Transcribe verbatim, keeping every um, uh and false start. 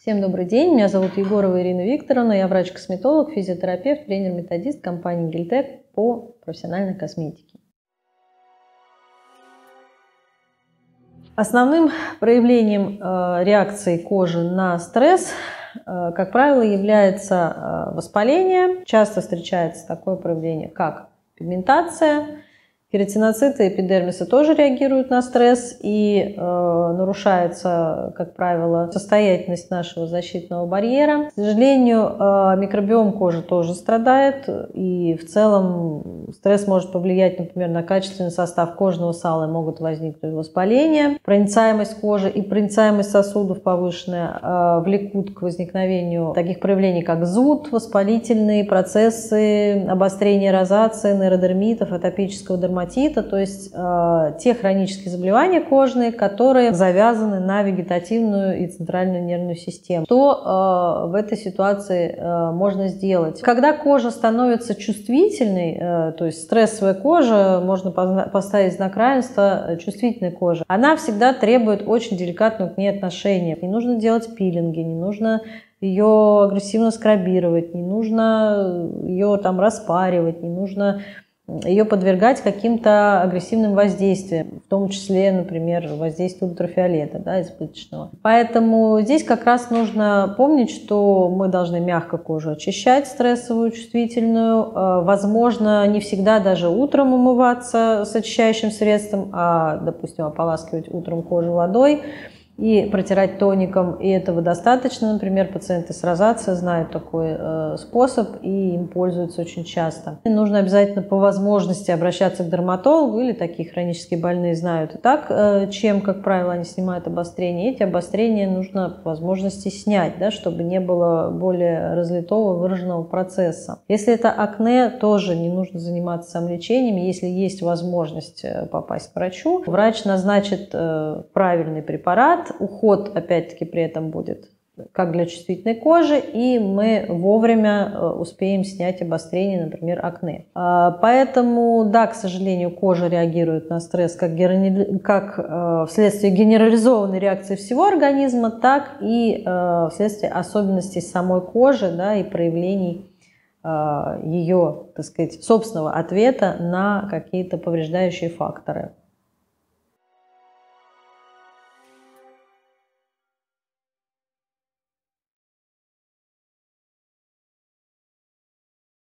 Всем добрый день, меня зовут Егорова Ирина Викторовна, я врач-косметолог, физиотерапевт, тренер-методист компании Гельтек по профессиональной косметике. Основным проявлением э, реакции кожи на стресс, э, как правило, является э, воспаление. Часто встречается такое проявление, как пигментация. Кератиноциты эпидермиса тоже реагируют на стресс, и э, нарушается, как правило, состоятельность нашего защитного барьера. К сожалению, э, микробиом кожи тоже страдает, и в целом стресс может повлиять, например, на качественный состав кожного сала, и могут возникнуть воспаления. Проницаемость кожи и проницаемость сосудов повышенная э, влекут к возникновению таких проявлений, как зуд, воспалительные процессы, обострение розации, нейродермитов, атопического дерматита. То есть э, те хронические заболевания кожные, которые завязаны на вегетативную и центральную нервную систему. Что э, в этой ситуации э, можно сделать? Когда кожа становится чувствительной, э, то есть стрессовая кожа, можно поставить знак равенства чувствительной кожи, она всегда требует очень деликатного к ней отношения. Не нужно делать пилинги, не нужно ее агрессивно скрабировать, не нужно ее там распаривать, не нужно ее подвергать каким-то агрессивным воздействиям, в том числе, например, воздействию ультрафиолета, да, избыточного. Поэтому здесь как раз нужно помнить, что мы должны мягко кожу очищать, стрессовую, чувствительную. Возможно, не всегда даже утром умываться с очищающим средством, а, допустим, ополаскивать утром кожу водой и протирать тоником, и этого достаточно. Например, пациенты с розацией знают такой э, способ и им пользуются очень часто. И нужно обязательно по возможности обращаться к дерматологу, или такие хронические больные знают и так, э, чем, как правило, они снимают обострения. Эти обострения нужно по возможности снять, да, чтобы не было более разлитого выраженного процесса. Если это акне, тоже не нужно заниматься самолечением. Если есть возможность попасть к врачу, врач назначит э, правильный препарат. Уход, опять-таки, при этом будет как для чувствительной кожи, и мы вовремя успеем снять обострение, например, акне. Поэтому, да, к сожалению, кожа реагирует на стресс как, как вследствие генерализованной реакции всего организма, так и вследствие особенностей самой кожи, да, и проявлений ее, так сказать, собственного ответа на какие-то повреждающие факторы.